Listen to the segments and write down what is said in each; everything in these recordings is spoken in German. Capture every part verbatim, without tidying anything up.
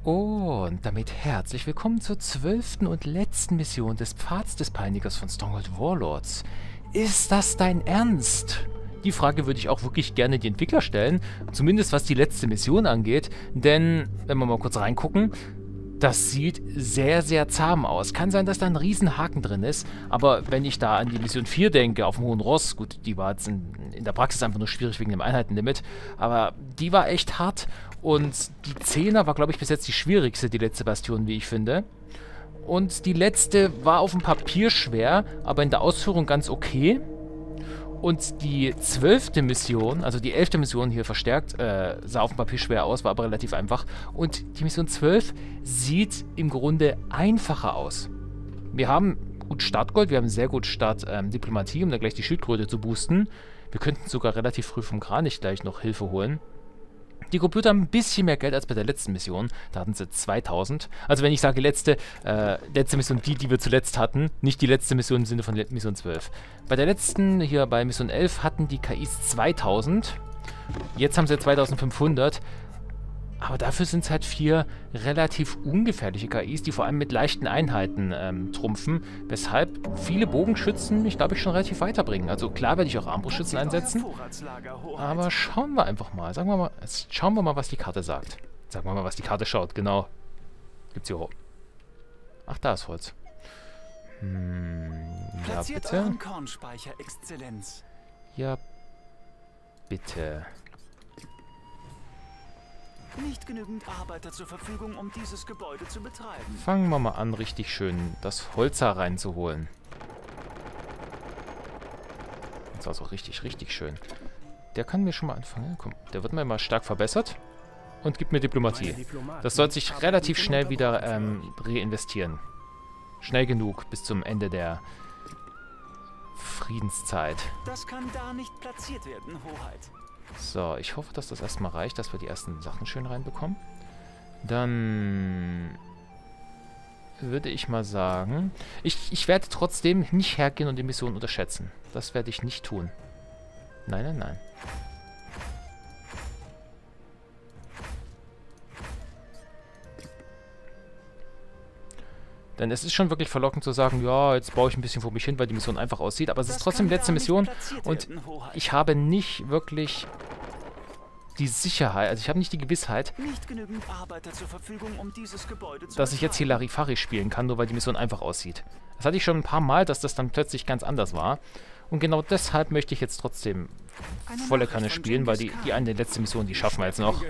Und damit herzlich willkommen zur zwölften und letzten Mission des Pfads des Peinigers von Stronghold Warlords. Ist das dein Ernst? Die Frage würde ich auch wirklich gerne die Entwickler stellen, zumindest was die letzte Mission angeht, denn, wenn wir mal kurz reingucken, das sieht sehr, sehr zahm aus. Kann sein, dass da ein Riesenhaken drin ist, aber wenn ich da an die Mission vier denke, auf dem Hohen Ross, gut, die war jetzt in, in der Praxis einfach nur schwierig wegen dem Einheitenlimit, aber die war echt hart und die Zehner war, glaube ich, bis jetzt die schwierigste, die letzte Bastion, wie ich finde. Und die letzte war auf dem Papier schwer, aber in der Ausführung ganz okay. Und die zwölfte Mission, also die elfte Mission hier verstärkt, äh, sah auf dem Papier schwer aus, war aber relativ einfach. Und die Mission zwölf sieht im Grunde einfacher aus. Wir haben gut Startgold, wir haben sehr gut Start ähm, Diplomatie, um dann gleich die Schildkröte zu boosten. Wir könnten sogar relativ früh vom Kranich gleich noch Hilfe holen. Die Computer haben ein bisschen mehr Geld als bei der letzten Mission. Da hatten sie zweitausend. Also wenn ich sage letzte, äh, letzte Mission, die, die wir zuletzt hatten, nicht die letzte Mission im Sinne von Mission zwölf. Bei der letzten, hier bei Mission elf, hatten die K Is zweitausend. Jetzt haben sie zweitausendfünfhundert. Aber dafür sind es halt vier relativ ungefährliche K Is, die vor allem mit leichten Einheiten ähm, trumpfen, weshalb viele Bogenschützen mich, glaube ich, schon relativ weiterbringen. Also klar werde ich auch Armbrustschützen einsetzen, aber schauen wir einfach mal. Sagen wir mal, jetzt schauen wir mal, was die Karte sagt. Sagen wir mal, was die Karte schaut, genau. Gibt's hier hoch. Ach, da ist Holz. Hm, ja, bitte. Ja, bitte. Nicht genügend Arbeiter zur Verfügung, um dieses Gebäude zu betreiben. Fangen wir mal an, richtig schön das Holz hereinzuholen. Das war so richtig, richtig schön. Der kann mir schon mal anfangen. Komm, der wird mir mal stark verbessert und gibt mir Diplomatie. Das soll sich relativ schnell wieder ähm, reinvestieren. Schnell genug bis zum Ende der Friedenszeit. Das kann da nicht platziert werden, Hoheit. So, ich hoffe, dass das erstmal reicht, dass wir die ersten Sachen schön reinbekommen. Dann würde ich mal sagen, ich, ich werde trotzdem nicht hergehen und die Mission unterschätzen. Das werde ich nicht tun. Nein, nein, nein. Denn es ist schon wirklich verlockend zu sagen, ja, jetzt baue ich ein bisschen vor mich hin, weil die Mission einfach aussieht. Aber es ist trotzdem die letzte Mission und ich habe nicht wirklich die Sicherheit, also ich habe nicht die Gewissheit, nicht genügend Arbeiter zur Verfügung, um dieses Gebäude zu dass ich jetzt hier Larifari spielen kann, nur weil die Mission einfach aussieht. Das hatte ich schon ein paar Mal, dass das dann plötzlich ganz anders war. Und genau deshalb möchte ich jetzt trotzdem volle Kanne spielen, weil die, die eine letzte Mission, die schaffen wir jetzt noch.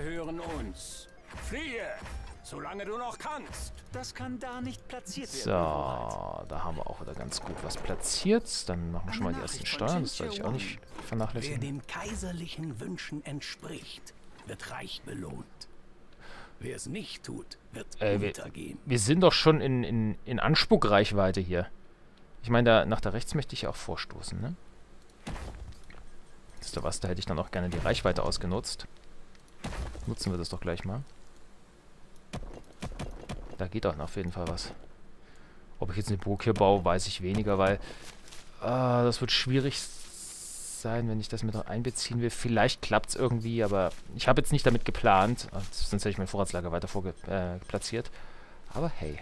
Solange du noch kannst. Das kann da nicht platziert werden. So, da haben wir auch wieder ganz gut was platziert. Dann machen wir schon mal die ersten Steuern. Das sollte ich auch nicht vernachlässigen. Wer den kaiserlichen Wünschen entspricht, wird reich belohnt. Wer es nicht tut, wird äh, untergehen. Wir, wir sind doch schon in, in, in Anspuckreichweite hier. Ich meine, da, nach der rechts möchte ich ja auch vorstoßen, ne? Wisst ihr was, da hätte ich dann auch gerne die Reichweite ausgenutzt. Nutzen wir das doch gleich mal. Da geht auch auf jeden Fall was. Ob ich jetzt eine Burg hier baue, weiß ich weniger, weil äh, das wird schwierig sein, wenn ich das mit einbeziehen will. Vielleicht klappt es irgendwie, aber ich habe jetzt nicht damit geplant. Sonst hätte ich mein Vorratslager weiter vorge äh, platziert. Aber hey.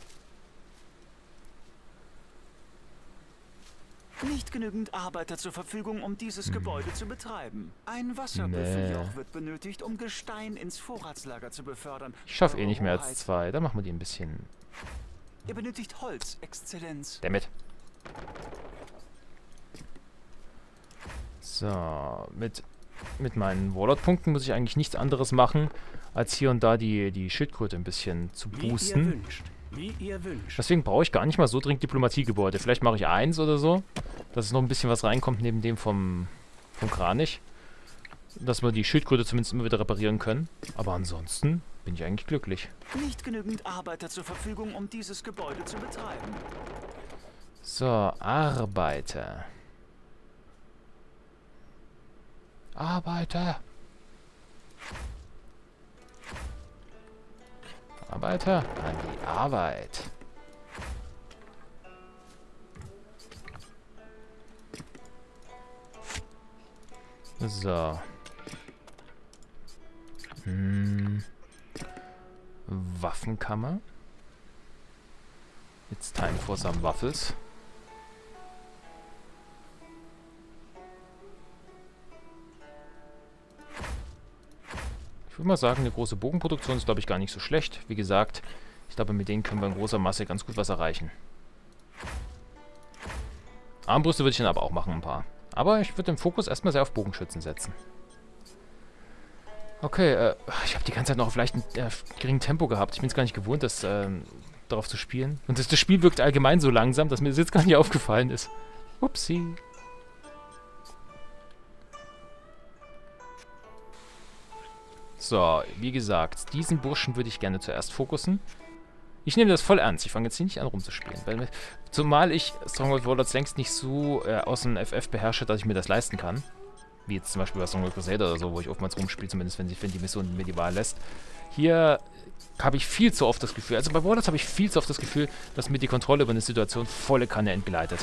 Nicht genügend Arbeiter zur Verfügung, um dieses hm. Gebäude zu betreiben. Ein Wasserbüffeljoch nee. wird benötigt, um Gestein ins Vorratslager zu befördern. Ich schaffe eh nicht mehr als zwei. Dann machen wir die ein bisschen. Ihr benötigt Holz, Exzellenz. Damit. So, mit, mit meinen Warlord-Punkten muss ich eigentlich nichts anderes machen, als hier und da die, die Schildkröte ein bisschen zu boosten. Wie ihr wünscht. Wie ihr wünscht. Deswegen brauche ich gar nicht mal so dringend Diplomatiegebäude. Vielleicht mache ich eins oder so, dass es noch ein bisschen was reinkommt neben dem vom, vom Kranich. Dass wir die Schildkröte zumindest immer wieder reparieren können. Aber ansonsten bin ich eigentlich glücklich. Nicht genügend Arbeiter zur Verfügung, um dieses Gebäude zu betreiben. So, Arbeiter. Arbeiter. Arbeiter an die Arbeit. So. Hm. Waffenkammer. It's time for some waffles. Ich würde mal sagen, eine große Bogenproduktion ist, glaube ich, gar nicht so schlecht. Wie gesagt, ich glaube, mit denen können wir in großer Masse ganz gut was erreichen. Armbrüste würde ich dann aber auch machen, ein paar. Aber ich würde den Fokus erstmal sehr auf Bogenschützen setzen. Okay, äh, ich habe die ganze Zeit noch auf leichten, äh, geringen Tempo gehabt. Ich bin es gar nicht gewohnt, das äh, darauf zu spielen. Und das, das Spiel wirkt allgemein so langsam, dass mir das jetzt gar nicht aufgefallen ist. Upsi. So, wie gesagt, diesen Burschen würde ich gerne zuerst fokussen. Ich nehme das voll ernst. Ich fange jetzt hier nicht an rumzuspielen. Weil, zumal ich Stronghold Warlords längst nicht so äh, aus dem F F beherrsche, dass ich mir das leisten kann. Wie jetzt zum Beispiel bei Stronghold Crusader oder so, wo ich oftmals rumspiele, zumindest wenn, sie, wenn die Mission medieval lässt. Hier habe ich viel zu oft das Gefühl, also bei Warlords habe ich viel zu oft das Gefühl, dass mir die Kontrolle über eine Situation volle Kanne entgleitet.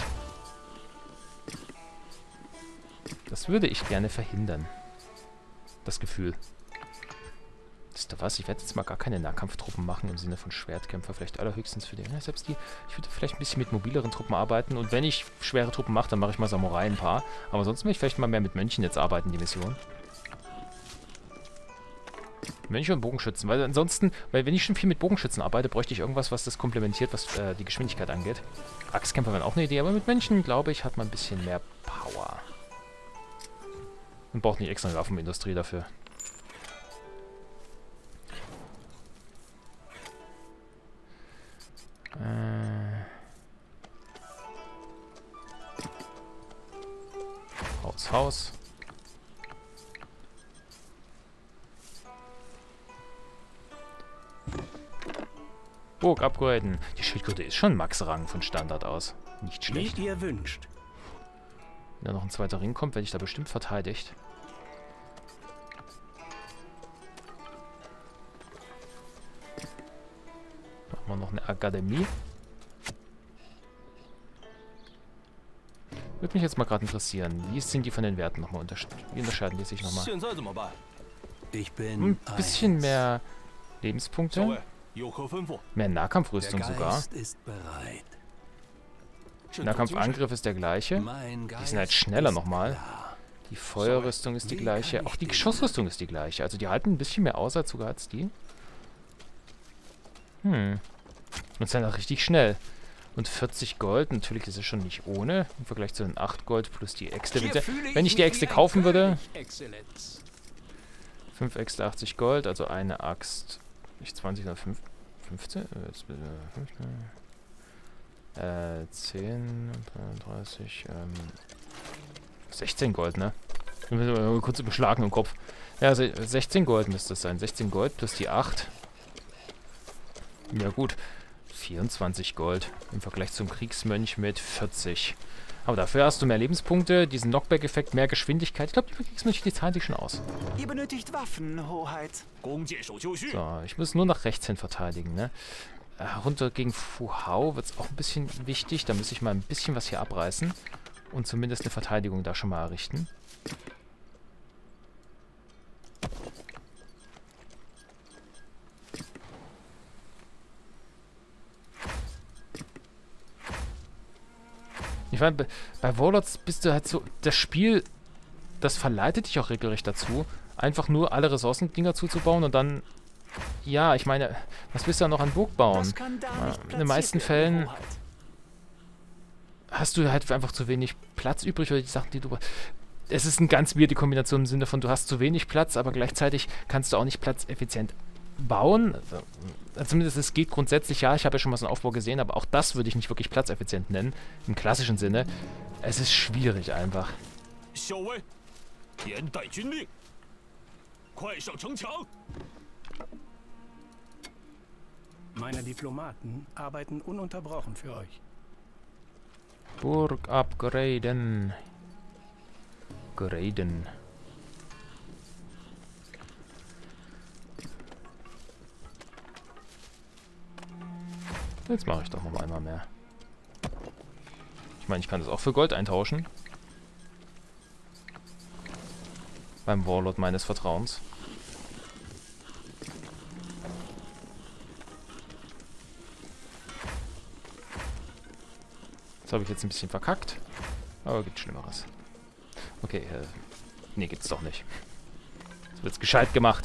Das würde ich gerne verhindern. Das Gefühl. Wisst ihr was? Ich werde jetzt mal gar keine Nahkampftruppen machen im Sinne von Schwertkämpfer. Vielleicht allerhöchstens für die... Ja, selbst die... Ich würde vielleicht ein bisschen mit mobileren Truppen arbeiten. Und wenn ich schwere Truppen mache, dann mache ich mal Samurai ein paar. Aber sonst will ich vielleicht mal mehr mit Mönchen jetzt arbeiten, die Mission. Mönche und Bogenschützen. Weil ansonsten... Weil wenn ich schon viel mit Bogenschützen arbeite, bräuchte ich irgendwas, was das komplementiert, was äh, die Geschwindigkeit angeht. Axtkämpfer wären auch eine Idee. Aber mit Mönchen, glaube ich, hat man ein bisschen mehr Power. Und braucht nicht extra eine Waffenindustrie dafür. Äh. Haus, Haus. Burg upgraden. Die Schildkröte ist schon Max-Rang von Standard aus. Nicht schlecht. Wie ihr wünscht. Wenn da noch ein zweiter Ring kommt, werde ich da bestimmt verteidigt. Machen wir noch eine Akademie. Würde mich jetzt mal gerade interessieren. Wie sind die von den Werten nochmal unterscheiden? Wie unterscheiden die sich nochmal? Ich bin Ein bisschen mehr Lebenspunkte. Mehr Nahkampfrüstung Der sogar. Geist ist bereit. Nahkampfangriff ist der gleiche. Mein Die sind halt Geist schneller ist nochmal. klar. Die Feuerrüstung ist die Wie gleiche. kann ich Auch die dir Geschossrüstung ist die gleiche. Also die halten ein bisschen mehr aus als sogar als die. Hm. Und sind auch richtig schnell. Und vierzig Gold, natürlich ist es schon nicht ohne. Im Vergleich zu den acht Gold plus die Äxte. Hier Bitte. fühle ich Wenn ich die mich Äxte wie ein kaufen würde. König, Exzellenz. fünf Äxte, achtzig Gold, also eine Axt. Nicht zwanzig, sondern fünf, fünfzehn? Äh, jetzt bitte, fünfzehn. Äh, zehn, dreiunddreißig, ähm, sechzehn Gold, ne? Ich bin kurz überschlagen im Kopf. Ja, also sechzehn Gold müsste es sein. sechzehn Gold plus die acht. Ja gut. vierundzwanzig Gold im Vergleich zum Kriegsmönch mit vierzig. Aber dafür hast du mehr Lebenspunkte, diesen Knockback-Effekt, mehr Geschwindigkeit. Ich glaube, die Kriegsmönche, die zahlen sich schon aus. Ihr benötigt Waffen, Hoheit. So, ich muss nur nach rechts hin verteidigen, ne? Äh, runter gegen Fu Hao wird es auch ein bisschen wichtig. Da muss ich mal ein bisschen was hier abreißen. Und zumindest eine Verteidigung da schon mal errichten. Ich meine, bei Warlords bist du halt so... Das Spiel, das verleitet dich auch regelrecht dazu, einfach nur alle Ressourcendinger zuzubauen und dann... Ja, ich meine, was willst du da noch an Burg bauen? Das kann da nicht In den meisten platziert Fällen werden, Hoheit. hast du halt einfach zu wenig Platz übrig oder die Sachen, die du... Es ist eine ganz weirde Kombination im Sinne von, du hast zu wenig Platz, aber gleichzeitig kannst du auch nicht platzeffizient bauen. Also, zumindest es geht grundsätzlich, ja, ich habe ja schon mal so einen Aufbau gesehen, aber auch das würde ich nicht wirklich platzeffizient nennen, im klassischen Sinne. Es ist schwierig einfach. Meine Diplomaten arbeiten ununterbrochen für euch. Burg upgraden. Graden. Jetzt mache ich doch noch einmal mehr. Ich meine, ich kann das auch für Gold eintauschen. Beim Warlord meines Vertrauens. Das habe ich jetzt ein bisschen verkackt. Aber gibt Schlimmeres. Okay, äh... nee, gibt's doch nicht. Das wird's gescheit gemacht.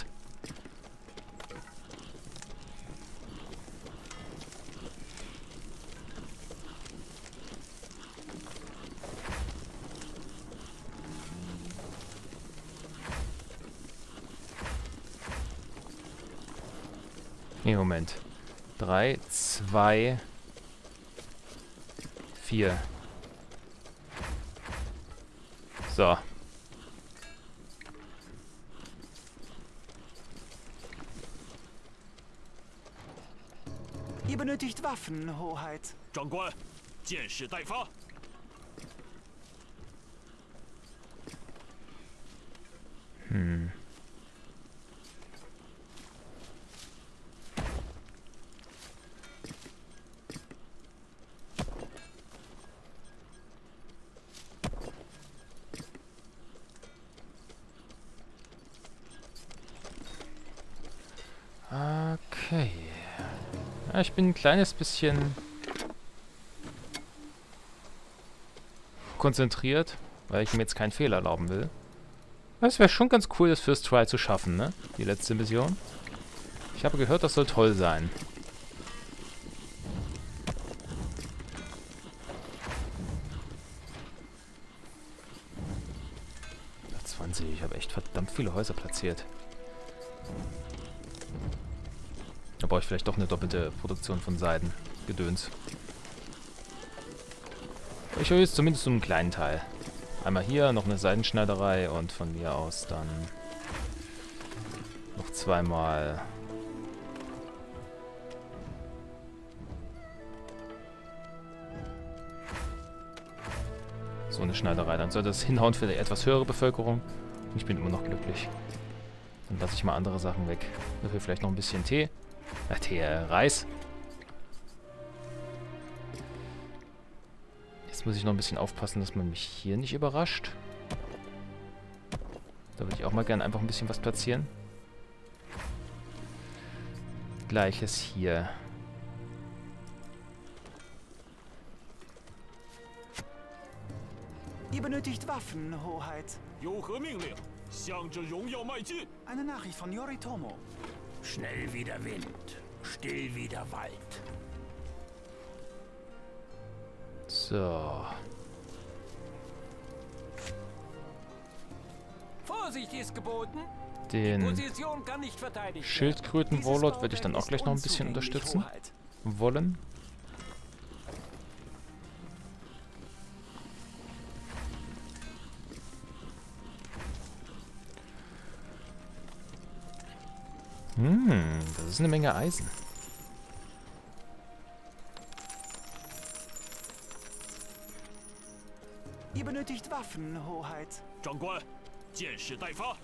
Nee, Moment. Drei, zwei, vier. So. Ihr benötigt Waffen, Hoheit. 长官，箭矢待发。 Hm. Okay. Ja, ich bin ein kleines bisschen konzentriert, weil ich mir jetzt keinen Fehler erlauben will. Es wäre schon ganz cool, das First Try zu schaffen, ne? Die letzte Mission. Ich habe gehört, das soll toll sein. zwanzig, ich habe echt verdammt viele Häuser platziert. Da brauche ich vielleicht doch eine doppelte Produktion von Seiden. Gedöns. Ich höre jetzt zumindest so einen kleinen Teil. Einmal hier noch eine Seidenschneiderei und von mir aus dann noch zweimal so eine Schneiderei. Dann sollte das hinhauen für die etwas höhere Bevölkerung. Ich bin immer noch glücklich. Dann lasse ich mal andere Sachen weg. Dafür vielleicht noch ein bisschen Tee. Äh, Tee, äh, Reis. Jetzt muss ich noch ein bisschen aufpassen, dass man mich hier nicht überrascht. Da würde ich auch mal gerne einfach ein bisschen was platzieren. Gleiches hier. Ihr benötigt Waffen, Hoheit. 有何命令？向着荣耀迈进！ Eine Nachricht von Yoritomo. Schnell wie der Wind, still wie der Wald. So. Vorsicht ist geboten. Den Position kann nicht verteidigt werden. Schildkröten-Warlord würde ich dann auch gleich noch ein bisschen unterstützen wollen. Hm, das ist eine Menge Eisen. Ihr benötigt Waffen, Hoheit. 长官，箭矢待发。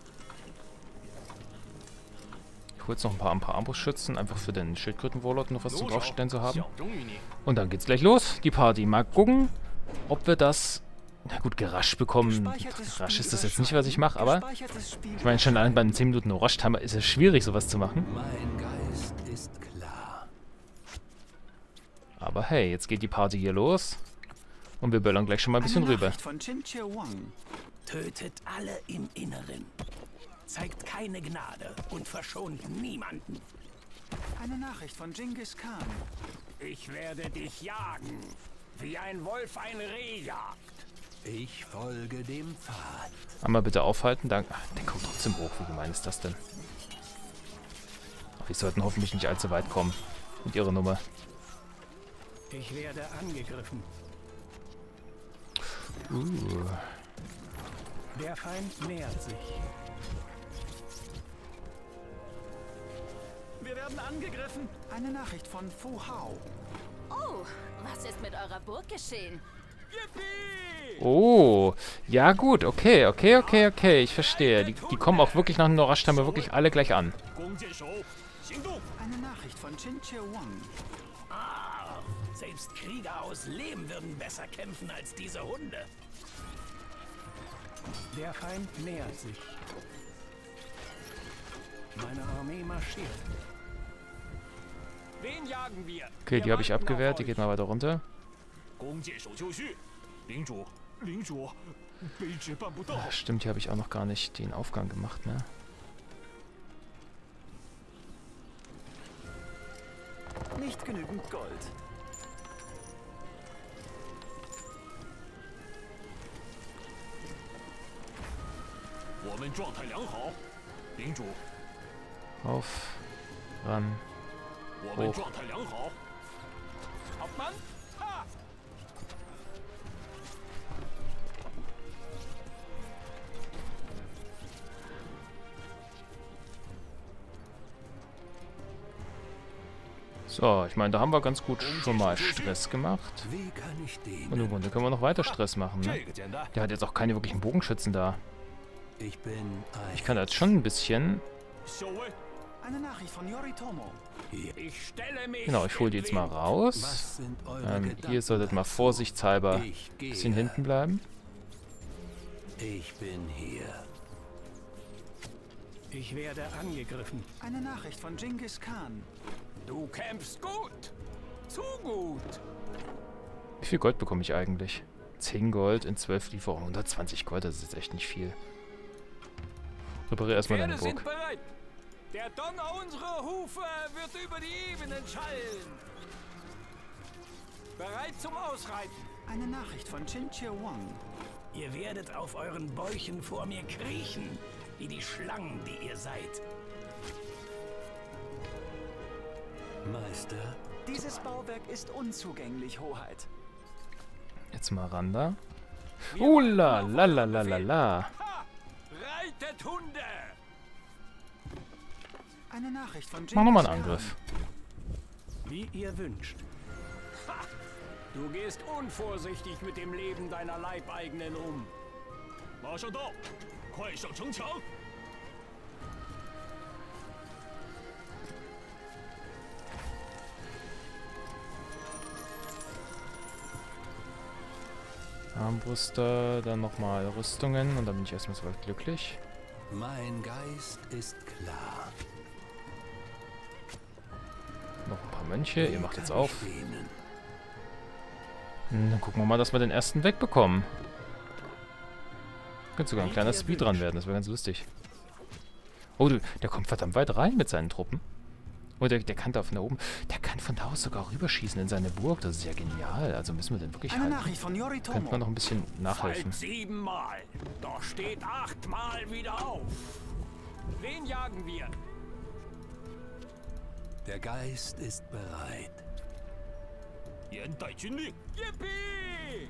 Ich hole jetzt noch ein paar, ein paar Armbrustschützen, einfach für den Schildkröten-Warlord noch was zum Draufstellen zu haben. 效忠于你。 Und dann geht's gleich los, die Party. Mal gucken, ob wir das, na gut, gerascht bekommen. Rasch ist das jetzt nicht, was ich mache, aber ich meine, schon allein bei einem zehn Minuten Rush-Timer ist es schwierig, sowas zu machen. Mein Geist ist klar. Aber hey, jetzt geht die Party hier los. Und wir böllern gleich schon mal ein bisschen rüber. Von Chinche Wang. Tötet alle im Inneren. Zeigt keine Gnade und verschont niemanden. Eine Nachricht von Genghis Khan. Ich werde dich jagen, wie ein Wolf ein Reh jagt. Ich folge dem Pfad. Einmal bitte aufhalten, danke. Ach, der kommt trotzdem hoch, wie gemein ist das denn? Ach, wir sollten hoffentlich nicht allzu weit kommen mit ihrer Nummer. Ich werde angegriffen. Uh. Der Feind nähert sich. Wir werden angegriffen. Eine Nachricht von Fu Hao. Oh, was ist mit eurer Burg geschehen? Oh, ja gut, okay, okay, okay, okay, ich verstehe. Die, die kommen auch wirklich nach dem Rush-Timer wirklich alle gleich an. 弓箭手，行动！ Eine Nachricht von Chinche Wang. Ah, selbst Krieger aus Lehm würden besser kämpfen als diese Hunde. Der Feind nähert sich. Meine Armee marschiert. Wen jagen wir? Okay, die habe ich abgewehrt, die geht mal weiter runter. 弓箭手就绪。领主，领主，卑职办不到。 Ah, stimmt, hier habe ich auch noch gar nicht den Aufgang gemacht, ne? Nicht genügend Gold. Auf, ran, hoch. Hauptmann? Ha! So, ich meine, da haben wir ganz gut schon mal Stress gemacht. Wie kann ich den? Und im Grunde können wir noch weiter Stress machen, ne? Der hat jetzt auch keine wirklichen Bogenschützen da. Ich bin ein. Ich kann jetzt schon ein bisschen... Eine Nachricht von Yoritomo. Ich stelle mich. Genau, ich hole die jetzt mal raus. Was sind eure Ähm, Gedanken ihr solltet mal dazu? vorsichtshalber ein Ich gehe. bisschen hinten bleiben. Ich bin hier. Ich werde angegriffen. Eine Nachricht von Genghis Khan. Du kämpfst gut. Zu gut. Wie viel Gold bekomme ich eigentlich? zehn Gold in zwölf Lieferungen. hundertzwanzig Gold, das ist jetzt echt nicht viel. Repariere erstmal deine Pferde Burg. sind bereit. Der Donner unserer Hufe wird über die Ebenen schallen. Bereit zum Ausreiten. Eine Nachricht von Chinchir Wang. Ihr werdet auf euren Bäuchen vor mir kriechen, wie die Schlangen, die ihr seid. Meister. Dieses Bauwerk ist unzugänglich, Hoheit. Jetzt mal ran da. Uh, la, la, la, la, la, la. Ha! Reitet Hunde! Eine Nachricht von Genghis Mach nochmal einen Khan. Angriff. Wie ihr wünscht. Ha! Du gehst unvorsichtig mit dem Leben deiner Leibeigenen um. 马上到，快上城墙！ Armbrüster, dann nochmal Rüstungen und dann bin ich erstmal soweit glücklich. Mein Geist ist klar. Noch ein paar Mönche, ihr macht jetzt Kann auf. ich dienen? Hm, dann gucken wir mal, dass wir den ersten wegbekommen. Könnte sogar ein kleiner Speedrun werden, das wäre ganz lustig. Oh, du, der kommt verdammt weit rein mit seinen Truppen. Oh, der, der kann da von da oben, der kann von da aus sogar rüberschießen in seine Burg. Das ist ja genial. Also müssen wir den wirklich Eine halten. Nachricht von Könnte Yoritomo. man noch ein bisschen nachhelfen. Fallt siebenmal, doch steht achtmal wieder auf. Wen jagen wir? Der Geist ist bereit. 严带军令， Yippie!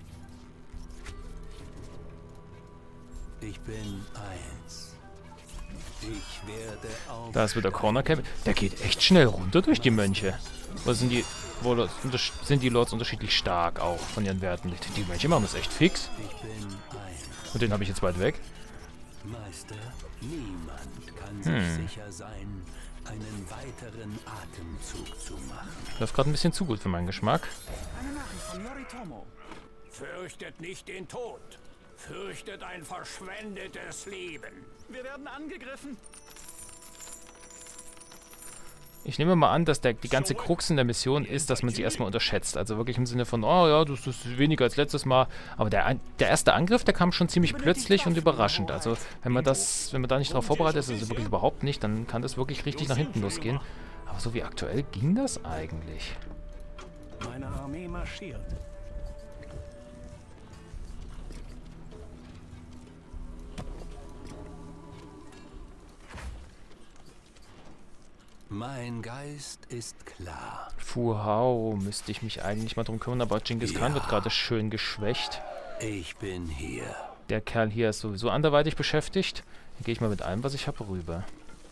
Ich bin eins. Ich werde auf. Da ist wieder Corner Camp. Der geht echt schnell runter durch die Mönche. Oder sind die, wo, untersch- sind die Lords unterschiedlich stark auch von ihren Werten? Die Mönche machen das echt fix. Ich bin eins. Und den habe ich jetzt weit weg. Meister, niemand kann sich Hm. sicher sein, einen weiteren Atemzug zu machen. Läuft gerade ein bisschen zu gut für meinen Geschmack. Eine Nachricht von Yoritomo. Fürchtet nicht den Tod. Fürchtet ein verschwendetes Leben. Wir werden angegriffen. Ich nehme mal an, dass der, die ganze Krux in der Mission ist, dass man sie erstmal unterschätzt. Also wirklich im Sinne von, oh ja, das ist weniger als letztes Mal. Aber der, ein- der erste Angriff, der kam schon ziemlich plötzlich und überraschend. Also wenn man das, wenn man da nicht darauf vorbereitet ist, also wirklich überhaupt nicht, dann kann das wirklich richtig nach hinten losgehen. Aber so wie aktuell ging das eigentlich. Meine Armee marschiert. Mein Geist ist klar. Fu Hao müsste ich mich eigentlich mal drum kümmern, aber Genghis Khan Ja. wird gerade schön geschwächt. Ich bin hier. Der Kerl hier ist sowieso anderweitig beschäftigt. Dann gehe ich mal mit allem, was ich habe, rüber.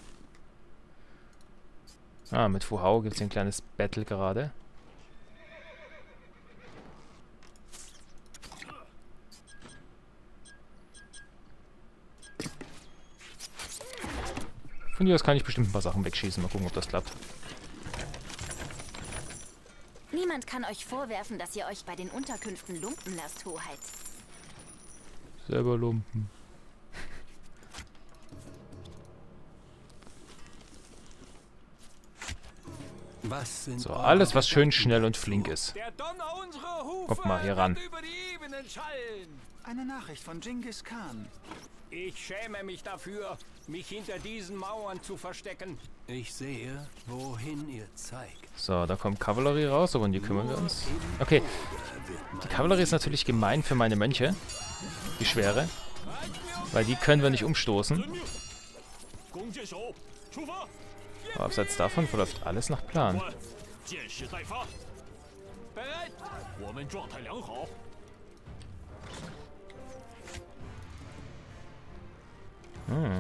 Ah, mit Fu Hao gibt es ein kleines Battle gerade. Von hier aus kann ich bestimmt ein paar Sachen wegschießen. Mal gucken, ob das klappt. Niemand kann euch vorwerfen, dass ihr euch bei den Unterkünften lumpen lasst, Hoheit. Selber lumpen. Was sind So, eure alles, was schön Gedanken schnell und dazu? flink ist. Der Donner unserer Hufe Kommt mal hier ran. wird über die Ebenen schallen. Eine Nachricht von Genghis Khan. Ich schäme mich dafür, mich hinter diesen Mauern zu verstecken. Ich sehe, wohin ihr zeigt. So, da kommt Kavallerie raus, aber um die kümmern wir uns. Okay, die Kavallerie ist natürlich gemein für meine Mönche. Die schwere. Weil die können wir nicht umstoßen. 弓箭手，出发！ Aber abseits davon verläuft alles nach Plan. 箭矢待发， Bereit? 我们状态良好。 Hm.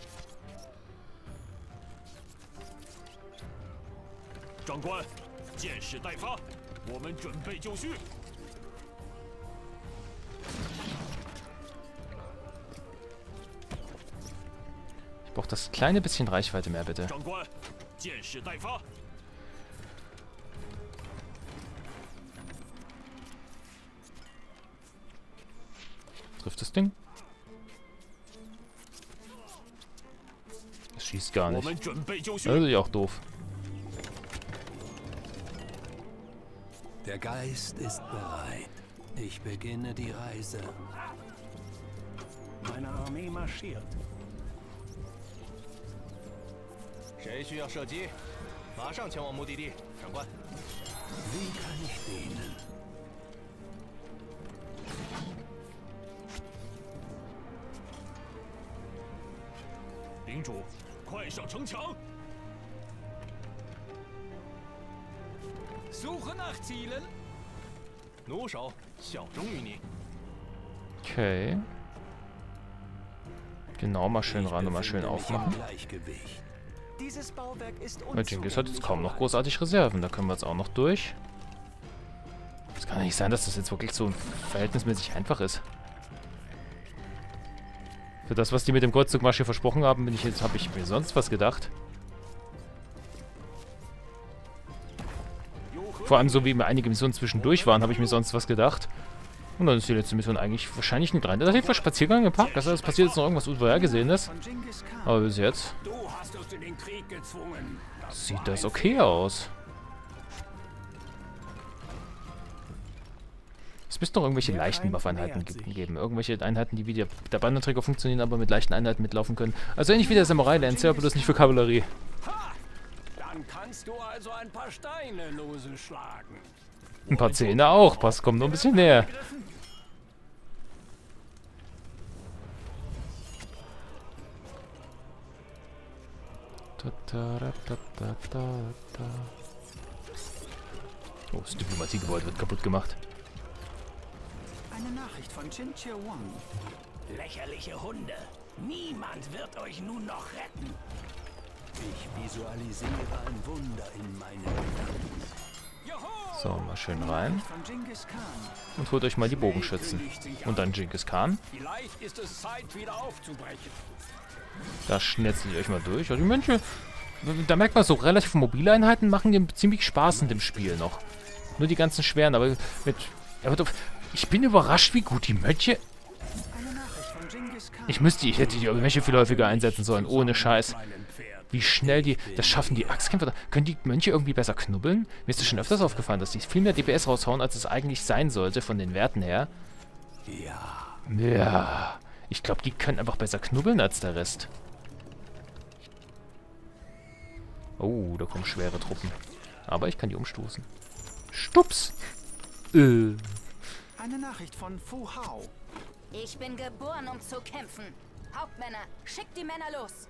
"长官，箭矢待发，我们准备就绪。 Ich brauche das kleine bisschen Reichweite mehr, bitte. 长官，箭矢待发。 Trifft das Ding? Es schießt gar 我 nicht. 们准备就绪。 Das ist ja auch doof. Der Geist ist bereit. Ich beginne die Reise. Meine Armee marschiert. 谁需要射击？马上前往目的地，长官。 Wie kann ich dienen? "领主，快上城墙！ Suche nach Zielen. 弩手效忠于你。 Okay. Genau, mal schön Ich ran und mal schön befinde mich im aufmachen. Gleichgewicht. Dieses Bauwerk ist Weil Genghis hat jetzt unzugänglich kaum noch allein. großartig Reserven. Da können wir jetzt auch noch durch. Es kann ja nicht sein, dass das jetzt wirklich so verhältnismäßig einfach ist. Für das, was die mit dem Kreuzzugmarsch hier versprochen haben, bin ich jetzt, habe ich mir sonst was gedacht. Vor allem so wie mir einige Missionen zwischendurch waren, habe ich mir sonst was gedacht. Und dann ist die letzte Mission eigentlich wahrscheinlich ein relativer Spaziergang im Park. Das heißt, es passiert jetzt noch irgendwas Unvorhergesehenes. Von Genghis Khan. Aber bis jetzt Du hast uns in den Krieg gezwungen. Das sieht war das ein okay aus. Es müsste noch irgendwelche Der leichten Feind Waffeneinheiten nähert ge- sich. geben. Irgendwelche Einheiten, die wie der, der Bandenträger funktionieren, aber mit leichten Einheiten mitlaufen können. Also ähnlich wie der Samurai-Lancer, bloß nicht für Kavallerie. Ha! Dann kannst du also ein paar Steine lose schlagen. Ein paar Zähne auch. Pass, komm nur ein bisschen näher. Da, da, da, da, da, da, da. Oh, das Diplomatiegebäude wird kaputt gemacht. Eine Nachricht von Qin Shi Huang. Lächerliche Hunde. Niemand wird euch nun noch retten. Ich visualisiere ein Wunder in meinen Gedanken. Juhu! So, mal schön rein. Von Genghis Khan. Und holt euch mal die Bogenschützen. Und dann Genghis Khan. Vielleicht ist es Zeit, wieder aufzubrechen. Da schnetzel ich euch mal durch. Ja, die Mönche, da merkt man so, relativ mobile Einheiten machen dem ziemlich Spaß in dem Spiel noch. Nur die ganzen schweren, aber mit... Aber doch, ich bin überrascht, wie gut die Mönche... Eine Nachricht von Genghis Khan. Ich müsste, ich hätte die Mönche viel häufiger einsetzen sollen, ohne Scheiß. Wie schnell die... Das schaffen die Axtkämpfer. Können die Mönche irgendwie besser knubbeln? Mir ist das schon öfters aufgefallen, dass die viel mehr D P S raushauen, als es eigentlich sein sollte, von den Werten her. Ja, Ja... Ich glaube, die können einfach besser knubbeln als der Rest. Oh, da kommen schwere Truppen. Aber ich kann die umstoßen. Stups! Äh. Eine Nachricht von Fu Hao. Ich bin geboren, um zu kämpfen. Hauptmänner, schickt die Männer los.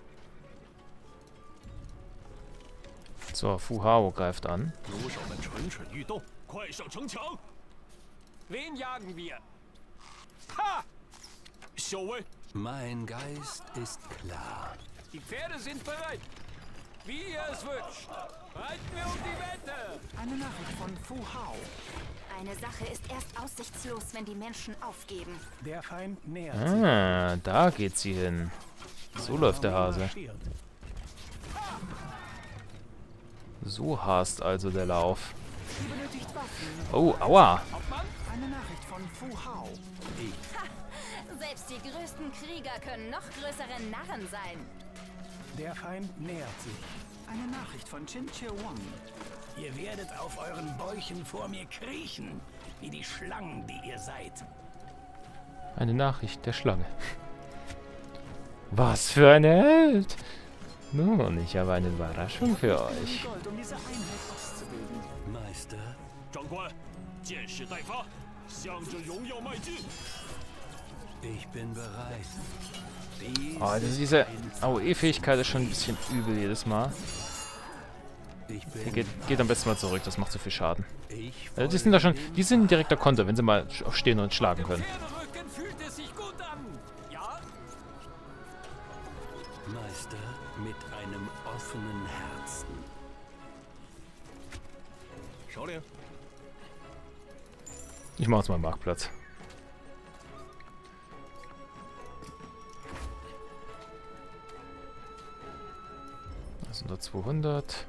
So, Fu Hao greift an. 弩手们蠢蠢欲动，快上城墙！ Wen jagen wir? Ha! 小威， mein Geist ist klar. Die Pferde sind bereit. Wie ihr es wünscht. Reiten wir um die Wette. Eine Nachricht von Fu Hao. Eine Sache ist erst aussichtslos, wenn die Menschen aufgeben. Der Feind nähert sich. Ah, da geht sie hin. So läuft der Hase. Marschiert. So hast also der Lauf. Sie benötigt Waffen. Oh, aua. Hauptmann? Eine Nachricht von Fu Hao. Selbst die größten Krieger können noch größere Narren sein. Der Feind nähert sich. Eine Nachricht von Qin Shi Huang. Ihr werdet auf euren Bäuchen vor mir kriechen, wie die Schlangen, die ihr seid. Eine Nachricht der Schlange. Was für ein Held! Nun, ich habe eine Überraschung für euch. Gold, um diese Einheit auszubilden. Meister, 长官，剑士待发，向着荣耀迈进。 ich bin bereit. Dies Oh, also diese A O E-Fähigkeit ist schon ein bisschen übel jedes Mal. ich bin Hier geht, geht am besten mal zurück, das macht so viel Schaden. ich Also die sind da schon, die sind ein direkter Konter, wenn sie mal aufstehen und schlagen können. Pferderücken fühlt es sich gut an. Ja? Meister mit einem offenen Herzen. 首领， Ich mache jetzt mal einen Marktplatz. Das sind da zweihundert.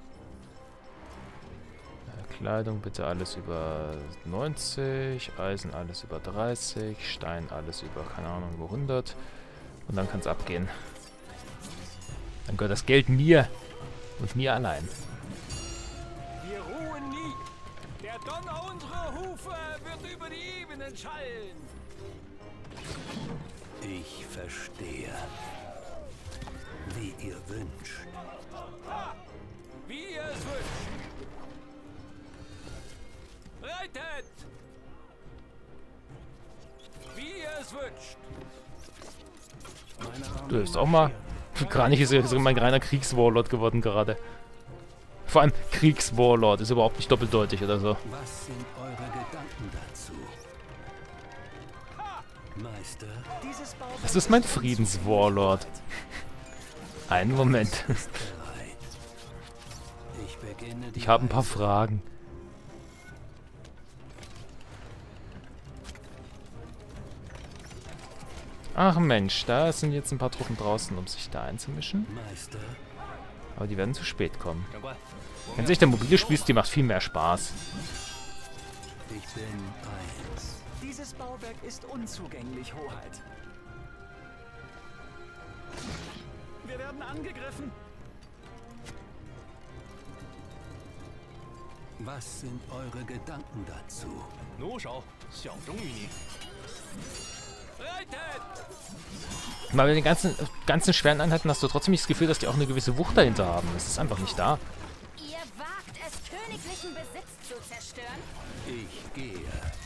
Äh, Kleidung bitte alles über neunzig. Eisen alles über dreißig. Stein alles über, keine Ahnung, über hundert. Und dann kann es abgehen. Dann gehört das Geld mir. Und mir allein. Wir ruhen nie. Der Donner unserer Hufe wird über die Ebenen schallen. Ich verstehe. Wie ihr wünscht. Ha! Wie ihr es wünscht. Reitet! Wie ihr es wünscht. Meine Arme Du bist auch mal. Kranich ist ja so mein reiner Kriegswarlord geworden gerade. Vor allem Kriegswarlord ist überhaupt nicht doppeldeutig oder so. Was sind eure Gedanken dazu? Meister, Dieses Bauwerk Das ist mein Friedenswarlord. Einen Moment. ist bereit. Ich beginne die Ich habe ein paar Reise. Fragen. Ach Mensch, da sind jetzt ein paar Truppen draußen, um sich da einzumischen. Meister, Aber die werden zu spät kommen. 长官， Wenn sich der mobile Spielstil macht viel mehr Spaß. ich bin eins. Dieses Bauwerk ist unzugänglich, Hoheit. Wir werden angegriffen. Was sind eure Gedanken dazu? 弩手效忠于你。 Reitet! Weil bei den ganzen, ganzen schweren Einheiten hast du trotzdem nicht das Gefühl, dass die auch eine gewisse Wucht dahinter haben. Es ist einfach nicht da. Ihr wagt es, königlichen Besitz zu zerstören? Ich gehe.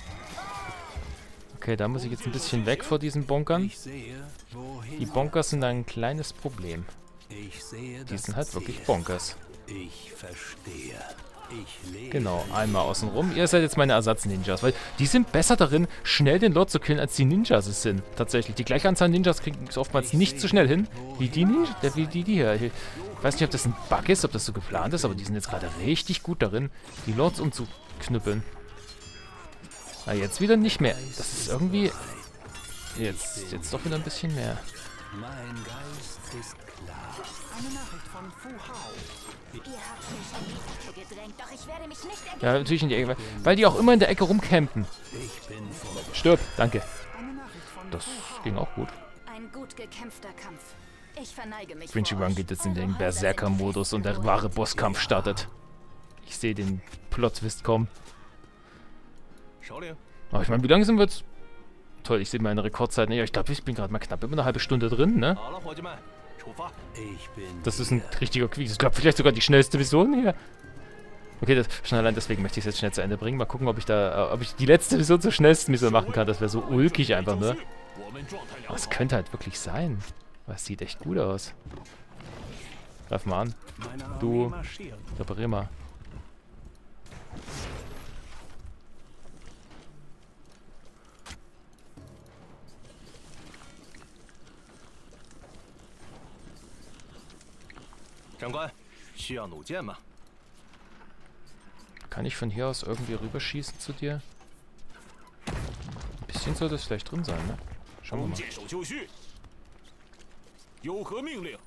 Okay, da muss ich jetzt ein bisschen weg vor diesen Bunkern. Ich sehe, wohin. Die Bunkers sind ein kleines Problem. Ich sehe Die das sind halt wirklich Ziel. Bunkers. Ich verstehe. Ich lebe. Genau, einmal außen rum. Ihr seid jetzt meine Ersatz-Ninjas, weil die sind besser darin, schnell den Lord zu killen, als die Ninjas es sind. Tatsächlich. Die gleiche Anzahl Ninjas kriegen es oftmals nicht so schnell hin, wie die, Ninja, der, wie die, die hier. Ich weiß nicht, ob das ein Bug ist, ob das so geplant ist, aber die sind jetzt gerade richtig gut darin, die Lords umzuknüppeln. Na, jetzt wieder nicht mehr. Das ist irgendwie... Jetzt, jetzt doch wieder ein bisschen mehr. Mein Geist ist klar. Eine Nachricht von Fu Hao. Ihr habt mich in die Ecke gedrängt, doch ich werde mich nicht ergeben. Ja, natürlich in die Ecke, weil die auch immer in der Ecke rumcampen. Ich bin vor. Stirb, danke. Eine Nachricht von Das Fu Hao. ging auch gut. Ein gut gekämpfter Kampf. Ich verneige mich Quincy vor Run euch. geht jetzt in Eure den Häuser sind Berserker-Modus fest und der im wahre Boden. Bosskampf startet. Ich sehe den Plot-Twist kommen. 首领， Aber ich meine, wie lange sind wir jetzt? Toll, ich sehe meine Rekordzeit nicht. Ja, ich glaube, ich bin gerade mal knapp über eine halbe Stunde drin, ne? 好了，伙计们，出发！ Ich bin. Das ist ein richtiger Quiz. Ich glaube, vielleicht sogar die schnellste Mission hier. Okay, das, schon allein deswegen möchte ich es jetzt schnell zu Ende bringen. Mal gucken, ob ich da, äh, ob ich die letzte Mission zur schnellsten Mission machen kann. Das wäre so ulkig einfach, ne? 我们状态良 Aber es 好。 könnte halt wirklich sein. Aber es sieht echt gut aus. Greif mal an. Meine Armee Du. marschiert. Reparier mal. "长官，需要弩箭吗？ Kann ich von hier aus irgendwie rüberschießen zu dir? Ein bisschen soll das vielleicht drin sein, ne? Schauen wir 弓 mal. 箭手就绪。有何命令？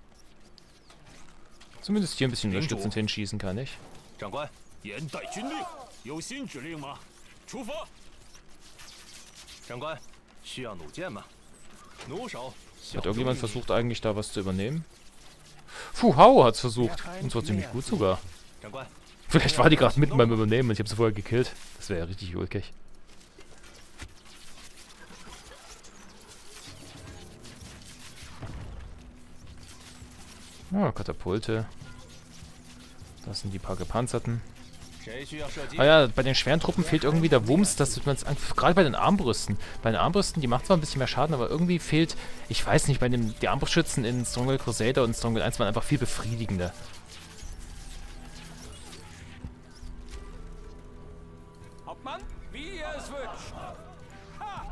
Zumindest hier ein bisschen Lingo. unterstützend hinschießen kann ich. 长官， 严待军令。有新指令吗？出发。 长官，需要弩箭吗？弩手效 Hat 忠于 irgendjemand 你。 versucht eigentlich da was zu übernehmen? Fu Hao hat's versucht. Und zwar ziemlich gut sogar. 长官， Vielleicht war die gerade mitten beim Übernehmen und ich habe sie vorher gekillt. Das wäre ja richtig ulkig. Ah, Katapulte. Das sind die paar gepanzerten. Ah ja, bei den schweren Truppen fehlt irgendwie der Wumms, dass man es gerade bei den Armbrüsten. Bei den Armbrüsten, die macht zwar ein bisschen mehr Schaden, aber irgendwie fehlt, ich weiß nicht, bei dem die Armbrustschützen in Stronghold Crusader und Stronghold eins waren einfach viel befriedigender. Hauptmann, wie ihr es wünscht. Ha!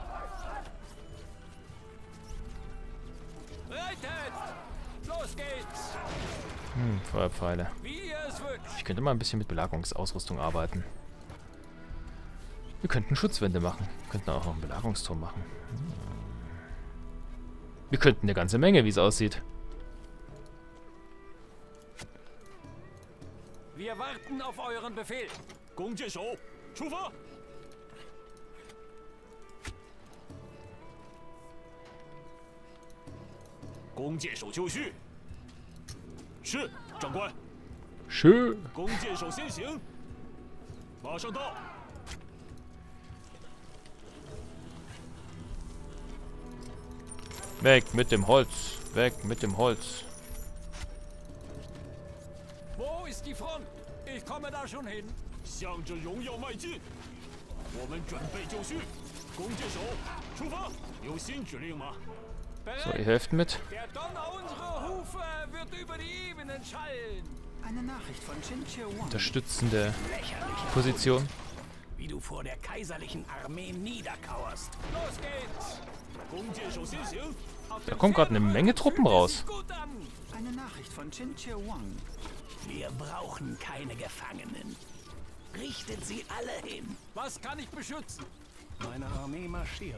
Reitet! Los geht's! Hm, Feuerpfeile. Wie ihr es wünscht. Ich könnte mal ein bisschen mit Belagerungsausrüstung arbeiten. Wir könnten Schutzwände machen. Wir könnten auch noch einen Belagerungsturm machen. Hm. Wir könnten eine ganze Menge, wie es aussieht. Wir warten auf euren Befehl. 弓箭手，出发！弓箭手就绪。是，长官。 Schön. 弓箭手先行，马上到。 Weg mit dem Holz. Weg mit dem Holz. Wo ist die Front? Ich komme da schon hin. 向着荣耀迈进，我们准备就绪。弓箭手，出发！有新指令吗？ So, ihr helft mit. Der Donner unserer Hufe wird über die Ebenen schallen. Eine Nachricht von Chinchia Wang. Unterstützende Position. Wie du vor der kaiserlichen Armee niederkauerst. Los geht's. 弓箭手先行。 Da kommt gerade eine Menge Truppen raus. Gut an. Eine Nachricht von Chinchia Wang. Wir brauchen keine Gefangenen. Richtet sie alle hin. Was kann ich beschützen? Meine Armee marschiert.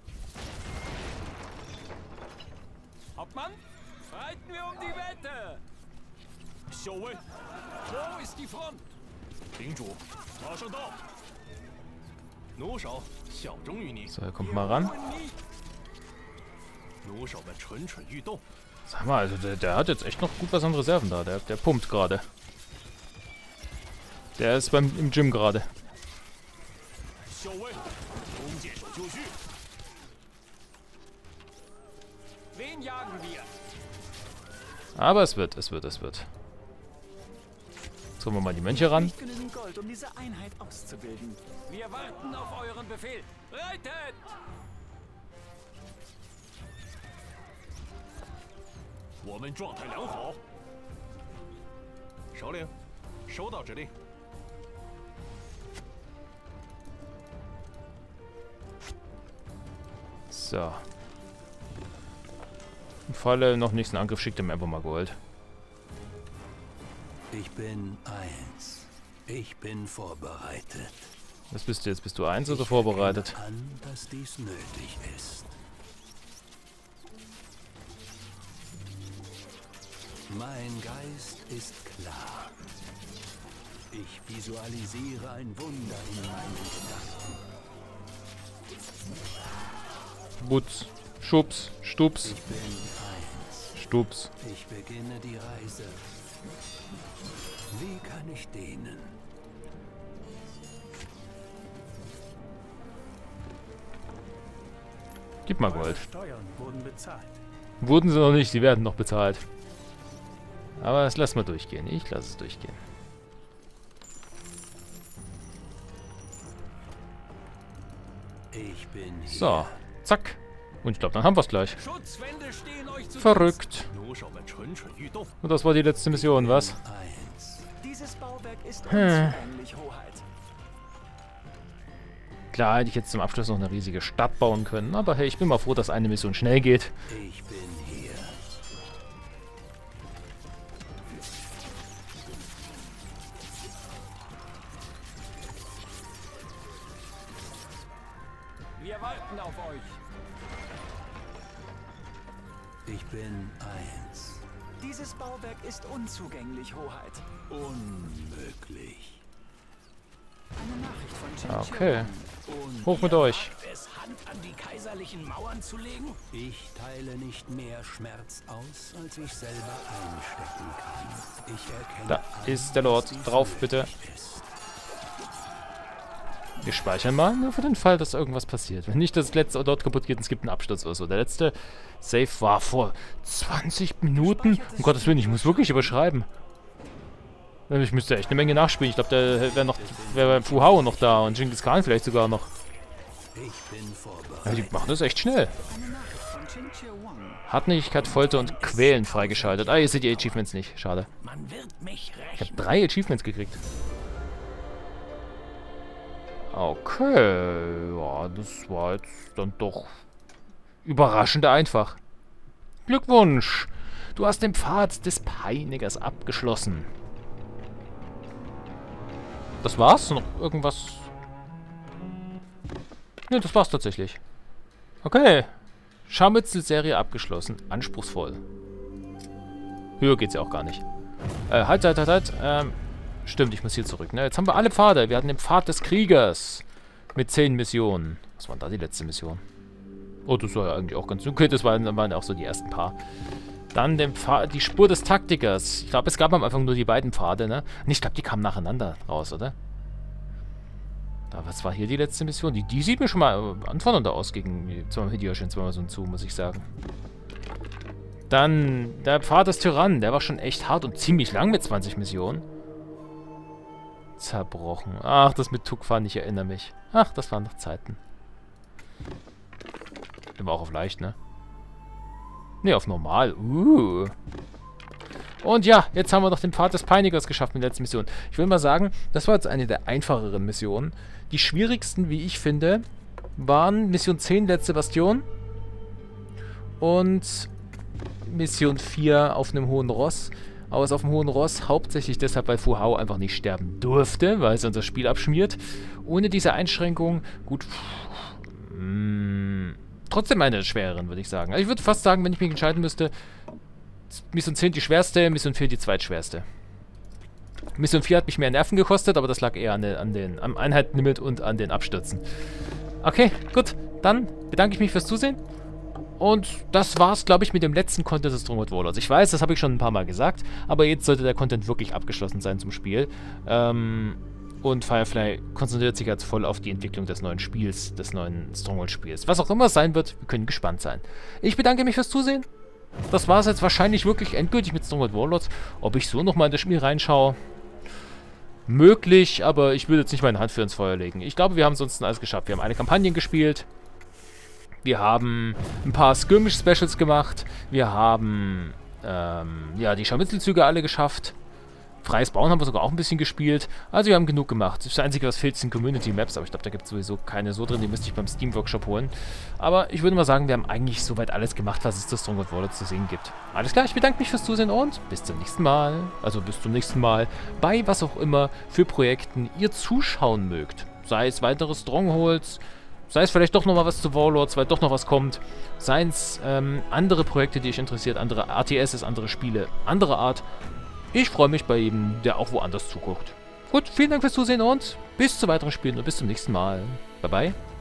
Hauptmann, reiten wir um die Wette. 校尉， Wo ist die Front? 领主，马上到。 弩手效忠于你， So, er kommt mal ran. 弩手们蠢蠢欲动。 Sag mal, also der, der hat jetzt echt noch gut was an Reserven da. Der, der pumpt gerade. Der ist beim im Gym gerade. 校尉，弓箭手就绪。 Wen jagen wir? Aber es wird, es wird, es wird. Jetzt holen wir mal die Mönche ran. Nicht genügend Gold, um diese Einheit auszubilden. Wir warten auf euren Befehl. Reitet! 我们状态良好。 首领，收到指令。 So. Im Falle noch nächsten Angriff schickt er mir einfach mal Gold. Ich bin eins. Ich bin vorbereitet. Was bist du jetzt? Bist du eins oder vorbereitet? Ich erkenne an, dass dies nötig ist. Mein Geist ist klar. Ich visualisiere ein Wunder in meinen Gedanken. Butz, Schubs, Stups, Ich bin eins. Stups. Ich beginne die Reise. Wie kann ich dienen? Gib mal Gold. Steuern wurden bezahlt. Wurden sie noch nicht, sie werden noch bezahlt. Aber das lassen wir durchgehen. Ich lasse es durchgehen. Ich bin hier. So, zack. Und ich glaube, dann haben wir es gleich. Schutzwände stehen euch zu Verrückt. 弩手们蠢蠢欲动。 Und das war die letzte Mission, was? Eins. Dieses Bauwerk ist Hm. unzugänglich, Hoheit. Klar, hätte ich jetzt zum Abschluss noch eine riesige Stadt bauen können. Aber hey, ich bin mal froh, dass eine Mission schnell geht. Ich bin hier. Wir warten auf euch. Ich bin eins. Dieses Bauwerk ist unzugänglich, Hoheit. Unmöglich. Eine Nachricht von Chinchia Okay. Wang. Hoch mit euch. Es handelt Hand an die kaiserlichen Mauern zu legen? Ich teile nicht mehr Schmerz aus, als ich selber einstecken kann. Ich erkenne Da ist der Lord. Drauf, bitte. Wir speichern mal, nur für den Fall, dass irgendwas passiert. Wenn nicht das letzte dort kaputt geht, es gibt einen Absturz oder so. Der letzte Save war vor zwanzig Minuten. Um Gottes Willen, ich muss wirklich überschreiben. Ich müsste echt eine Menge nachspielen. Ich glaube, der wäre noch, wäre beim Fu Hao noch da und Genghis Khan vielleicht sogar noch. Ja, die machen das echt schnell. Hartnäckigkeit, Folter und Quälen freigeschaltet. Ah, ihr seht die Achievements nicht. Schade. Man wird mich Ich rächen. habe drei Achievements gekriegt. Okay. Ja, das war jetzt dann doch überraschend einfach. Glückwunsch. Du hast den Pfad des Peinigers abgeschlossen. Das war's? Noch irgendwas? Ne, das war's tatsächlich. Okay. Scharmützel-Serie abgeschlossen. Anspruchsvoll. Höher geht's ja auch gar nicht. Äh, halt, halt, halt, halt. Ähm, stimmt, ich muss hier zurück, ne? Jetzt haben wir alle Pfade. Wir hatten den Pfad des Kriegers. Mit zehn Missionen. Was war da die letzte Mission? Oh, das war ja eigentlich auch ganz okay. Das waren, waren auch so die ersten paar. Dann den Pfad, die Spur des Taktikers. Ich glaube, es gab am Anfang nur die beiden Pfade, ne? Und ich glaube, die kamen nacheinander raus, oder? Da, was war hier die letzte Mission? Die, die sieht mir schon mal äh, anfordernder aus gegen zweimal Hideyoshi und zweimal Sun Tzu, muss ich sagen. Dann der Pfad des Tyrannen. Der war schon echt hart und ziemlich lang mit zwanzig Missionen. Zerbrochen. Ach, das mit Tukfan, ich erinnere mich. Ach, das waren noch Zeiten. Der war auch auf leicht, ne? Ne, auf normal. Uh. Und ja, jetzt haben wir noch den Pfad des Peinigers geschafft mit der letzten Mission. Ich will mal sagen, das war jetzt eine der einfacheren Missionen. Die schwierigsten, wie ich finde, waren Mission zehn, letzte Bastion. Und Mission vier auf einem hohen Ross. Aber es auf dem hohen Ross hauptsächlich deshalb, weil Fu Hao einfach nicht sterben durfte, weil es unser Spiel abschmiert. Ohne diese Einschränkung, gut, pff, mh, trotzdem eine der schwereren, würde ich sagen. Also ich würde fast sagen, wenn ich mich entscheiden müsste, Mission zehn die schwerste, Mission vier die zweitschwerste. Mission vier hat mich mehr Nerven gekostet, aber das lag eher an den, an den, am Einheitenlimit und an den Abstürzen. Okay, gut, dann bedanke ich mich fürs Zusehen. Und das war's, glaube ich, mit dem letzten Content des Stronghold Warlords. Ich weiß, das habe ich schon ein paar Mal gesagt, aber jetzt sollte der Content wirklich abgeschlossen sein zum Spiel. Ähm, und Firefly konzentriert sich jetzt voll auf die Entwicklung des neuen Spiels, des neuen Stronghold-Spiels. Was auch immer es sein wird, wir können gespannt sein. Ich bedanke mich fürs Zusehen. Das war es jetzt wahrscheinlich wirklich endgültig mit Stronghold Warlords. Ob ich so nochmal in das Spiel reinschaue? Möglich, aber ich würde jetzt nicht meine Hand für ins Feuer legen. Ich glaube, wir haben sonst alles geschafft. Wir haben alle Kampagnen gespielt. Wir haben ein paar Skirmish-Specials gemacht. Wir haben ähm, ja, die Scharmützelzüge alle geschafft. Freies Bauen haben wir sogar auch ein bisschen gespielt. Also wir haben genug gemacht. Das Einzige, was fehlt, sind Community-Maps. Aber ich glaube, da gibt es sowieso keine so drin. Die müsste ich beim Steam-Workshop holen. Aber ich würde mal sagen, wir haben eigentlich soweit alles gemacht, was es zu Stronghold Warlords zu sehen gibt. Alles klar, ich bedanke mich fürs Zusehen und bis zum nächsten Mal. Also bis zum nächsten Mal bei was auch immer für Projekten ihr zuschauen mögt. Sei es weitere Strongholds, sei es vielleicht doch nochmal was zu Warlords, weil doch noch was kommt. Seien es ähm, andere Projekte, die euch interessiert, andere R T Ss, andere Spiele, andere Art. Ich freue mich bei jedem, der auch woanders zuguckt. Gut, vielen Dank fürs Zusehen und bis zu weiteren Spielen und bis zum nächsten Mal. Bye bye.